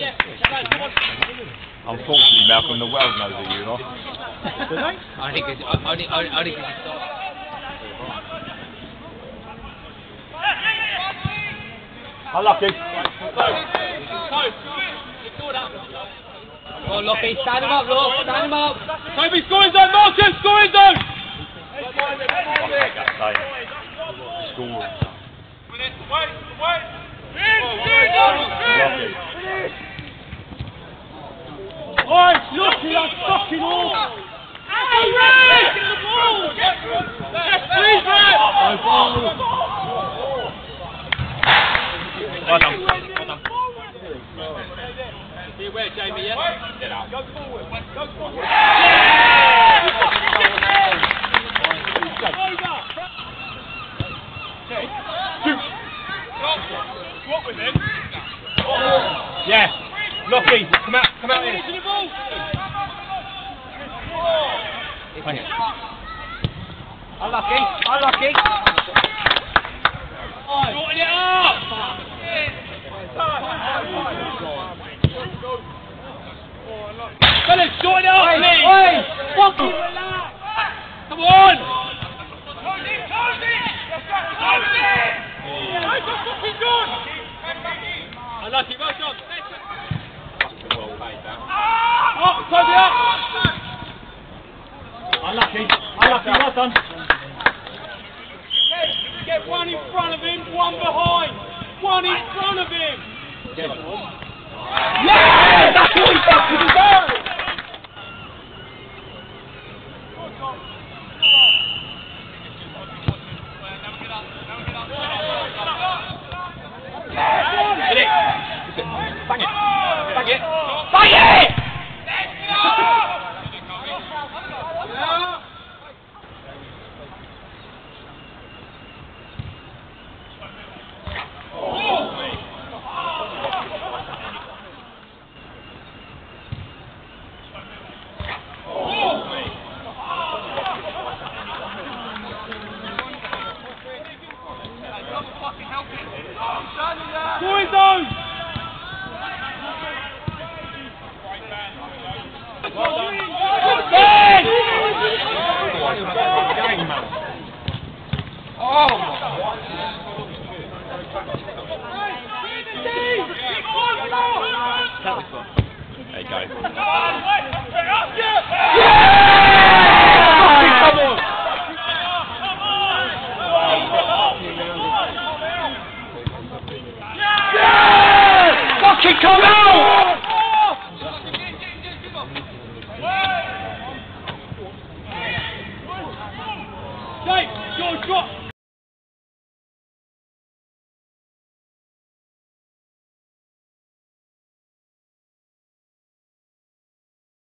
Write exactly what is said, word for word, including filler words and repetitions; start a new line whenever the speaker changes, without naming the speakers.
Unfortunately, Malcolm, the world knows who you are.
Do they?
I think it's only only only because it's not.
Unlucky.
Come on, Lockie, stand him up, Lock, stand him up.
Toby, scoring zone, Marcus, scoring zone!
Score.
Oi, Lockie, that's fucking awful! Hey, Ray! Get the ball! Yes, please, Ray!
Well done. Well done.
Be aware, Jamie, yeah? Get out. Go forward. Go forward. What with him?
Yeah. Lockie, come out, come out here.
Unlucky, unlucky.
Sorting it up! Fellas, sort it out, please!
Oi! Fucking relax!
Come on! Unlucky, well done! Up, Toby, up!
Unlucky, unlucky, well done.
Get one in front of him, one behind! One in front of him!
Yeah! That's what he fucking deserves!
Hit it!
Bang it! Bang it!
Bang it! Scoring zone! Well done. Ben!
Oh!
There you go.
Fucking come out! Jake, George, drop!